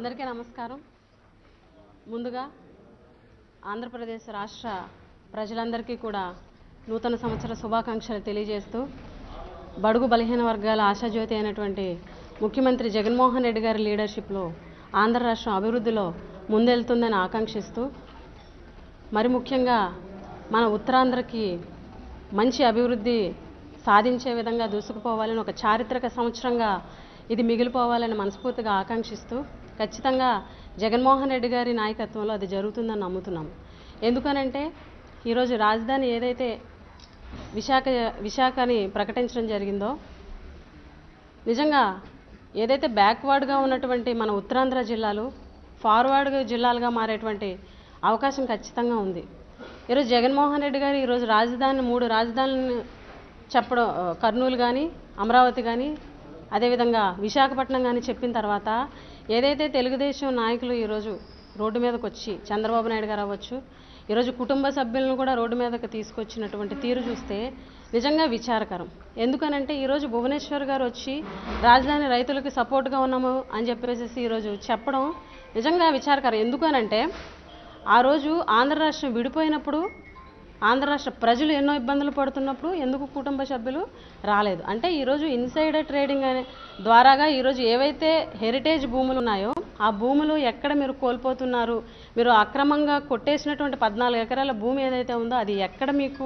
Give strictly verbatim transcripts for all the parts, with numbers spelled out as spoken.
అందరికీ నమస్కారం. ముందుగా ఆంధ్రప్రదేశ్ రాష్ట్ర ప్రజలందరికీ కూడా నూతన సంవత్సర శుభాకాంక్షలు తెలియజేస్తూ బడుగు బలహీన వర్గాల ఆశాజ్యోతి అయినటువంటి ముఖ్యమంత్రి జగన్మోహన్ రెడ్డి గారి లీడర్షిప్లో ఆంధ్ర రాష్ట్రం అభివృద్ధిలో ముందెళ్తుందని ఆకాంక్షిస్తూ మరి ముఖ్యంగా మన ఉత్తరాంధ్రకి మంచి అభివృద్ధి సాధించే విధంగా దూసుకుపోవాలని ఒక చారిత్రక సంవత్సరంగా ఇది మిగిలిపోవాలని మనస్ఫూర్తిగా ఆకాంక్షిస్తూ ఖచ్చితంగా జగన్మోహన్ రెడ్డి గారి నాయకత్వంలో అది జరుగుతుందని నమ్ముతున్నాం. ఎందుకనంటే ఈరోజు రాజధాని ఏదైతే విశాఖ విశాఖని ప్రకటించడం జరిగిందో నిజంగా ఏదైతే బ్యాక్వర్డ్గా ఉన్నటువంటి మన ఉత్తరాంధ్ర జిల్లాలు ఫార్వర్డ్ జిల్లాలుగా మారేటువంటి అవకాశం ఖచ్చితంగా ఉంది. ఈరోజు జగన్మోహన్ రెడ్డి గారు ఈరోజు రాజధాని మూడు రాజధానులను చెప్పడం కర్నూలు కానీ అమరావతి కానీ అదేవిధంగా విశాఖపట్నం కానీ చెప్పిన తర్వాత ఏదైతే తెలుగుదేశం నాయకులు ఈరోజు రోడ్డు మీదకి వచ్చి చంద్రబాబు నాయుడు గారు అవ్వచ్చు ఈరోజు కుటుంబ సభ్యులను కూడా రోడ్డు మీదకి తీసుకొచ్చినటువంటి తీరు చూస్తే నిజంగా విచారకరం. ఎందుకనంటే ఈరోజు భువనేశ్వర్ గారు వచ్చి రాజధాని రైతులకు సపోర్ట్గా ఉన్నాము అని చెప్పేసి ఈరోజు చెప్పడం నిజంగా విచారకరం. ఎందుకనంటే ఆ రోజు ఆంధ్ర రాష్ట్రం విడిపోయినప్పుడు ఆంధ్ర రాష్ట్ర ప్రజలు ఎన్నో ఇబ్బందులు పడుతున్నప్పుడు ఎందుకు కుటుంబ సభ్యులు రాలేదు అంటే ఈరోజు ఇన్సైడర్ ట్రేడింగ్ అనే ద్వారాగా ఈరోజు ఏవైతే హెరిటేజ్ భూములు ఉన్నాయో ఆ భూములు ఎక్కడ మీరు కోల్పోతున్నారు, మీరు అక్రమంగా కొట్టేసినటువంటి పద్నాలుగు ఎకరాల భూమి ఏదైతే ఉందో అది ఎక్కడ మీకు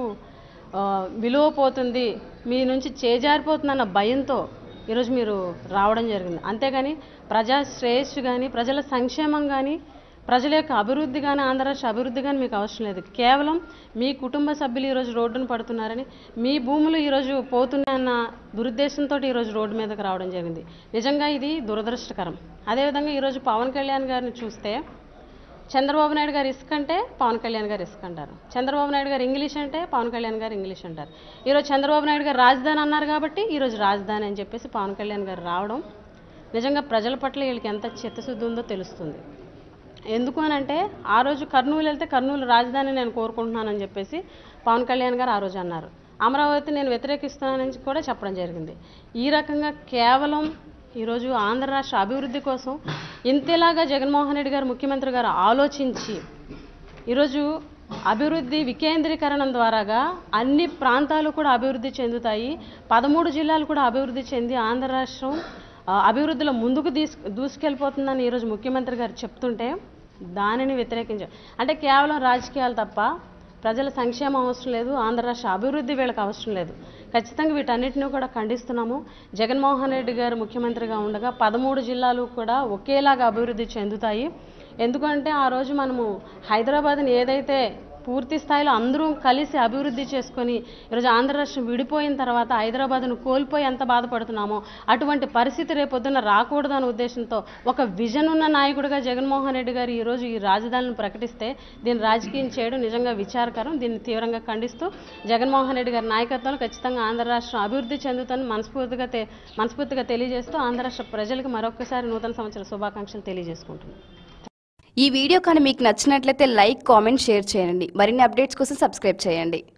విలువ పోతుంది, మీ నుంచి చేజారిపోతుందన్న భయంతో ఈరోజు మీరు రావడం జరిగింది. అంతేగాని ప్రజా శ్రేయస్సు కానీ ప్రజల సంక్షేమం కానీ ప్రజల యొక్క అభివృద్ధి కానీ ఆంధ్ర రాష్ట్ర అభివృద్ధి కానీ మీకు అవసరం లేదు. కేవలం మీ కుటుంబ సభ్యులు ఈరోజు రోడ్డును పడుతున్నారని మీ భూములు ఈరోజు పోతున్నాయన్న దురుద్దేశంతో ఈరోజు రోడ్డు మీదకి రావడం జరిగింది. నిజంగా ఇది దురదృష్టకరం. అదేవిధంగా ఈరోజు పవన్ కళ్యాణ్ గారిని చూస్తే చంద్రబాబు నాయుడు గారు ఇసుక అంటే పవన్ కళ్యాణ్ గారు ఇసుక అంటారు, చంద్రబాబు నాయుడు గారు ఇంగ్లీష్ అంటే పవన్ కళ్యాణ్ గారు ఇంగ్లీష్ అంటారు. ఈరోజు చంద్రబాబు నాయుడు గారు రాజధాని అన్నారు కాబట్టి ఈరోజు రాజధాని అని చెప్పేసి పవన్ కళ్యాణ్ గారు రావడం నిజంగా ప్రజల పట్ల వీళ్ళకి ఎంత చిత్తశుద్ధి ఉందో తెలుస్తుంది. ఎందుకు అని అంటే ఆ రోజు కర్నూలు వెళ్తే కర్నూలు రాజధాని నేను కోరుకుంటున్నానని చెప్పేసి పవన్ కళ్యాణ్ గారు ఆ రోజు అన్నారు. అమరావతి నేను వ్యతిరేకిస్తున్నానని కూడా చెప్పడం జరిగింది. ఈ రకంగా కేవలం ఈరోజు ఆంధ్ర రాష్ట్ర అభివృద్ధి కోసం ఇంతేలాగా జగన్మోహన్ రెడ్డి గారు ముఖ్యమంత్రి గారు ఆలోచించి ఈరోజు అభివృద్ధి వికేంద్రీకరణం ద్వారాగా అన్ని ప్రాంతాలు కూడా అభివృద్ధి చెందుతాయి, పదమూడు జిల్లాలు కూడా అభివృద్ధి చెంది ఆంధ్ర రాష్ట్రం అభివృద్ధిలో ముందుకు తీసు దూసుకెళ్ళిపోతుందని ఈరోజు ముఖ్యమంత్రి గారు చెప్తుంటే దానిని వ్యతిరేకించారు. అంటే కేవలం రాజకీయాలు తప్ప ప్రజల సంక్షేమం అవసరం లేదు, ఆంధ్ర రాష్ట్ర అభివృద్ధి వీళ్ళకి అవసరం లేదు. ఖచ్చితంగా వీటన్నిటిని కూడా ఖండిస్తున్నాము. జగన్మోహన్ రెడ్డి గారు ముఖ్యమంత్రిగా ఉండగా పదమూడు జిల్లాలు కూడా ఒకేలాగా అభివృద్ధి చెందుతాయి. ఎందుకంటే ఆ రోజు మనము హైదరాబాద్ని ఏదైతే పూర్తి స్థాయిలో అందరూ కలిసి అభివృద్ధి చేసుకొని ఈరోజు ఆంధ్ర రాష్ట్రం విడిపోయిన తర్వాత హైదరాబాద్ను కోల్పోయి ఎంత బాధపడుతున్నామో అటువంటి పరిస్థితి రేపొద్దున రాకూడదనే ఉద్దేశంతో ఒక విజన్ ఉన్న నాయకుడిగా జగన్మోహన్ రెడ్డి గారు ఈరోజు ఈ రాజధానిని ప్రకటిస్తే దీన్ని రాజకీయం చేయడం నిజంగా విచారకరం. దీన్ని తీవ్రంగా ఖండిస్తూ జగన్మోహన్ రెడ్డి గారి నాయకత్వంలో ఖచ్చితంగా ఆంధ్ర రాష్ట్రం అభివృద్ధి చెందుతుందని మనస్ఫూర్తిగా మనస్ఫూర్తిగా తెలియజేస్తూ ఆంధ్ర రాష్ట్ర ప్రజలకు మరొకసారి నూతన సంవత్సర శుభాకాంక్షలు తెలియజేసుకుంటున్నాను. ఈ వీడియో కానీ మీకు నచ్చినట్లయితే లైక్, కామెంట్, షేర్ చేయండి. మరిన్ని అప్డేట్స్ కోసం సబ్స్క్రైబ్ చేయండి.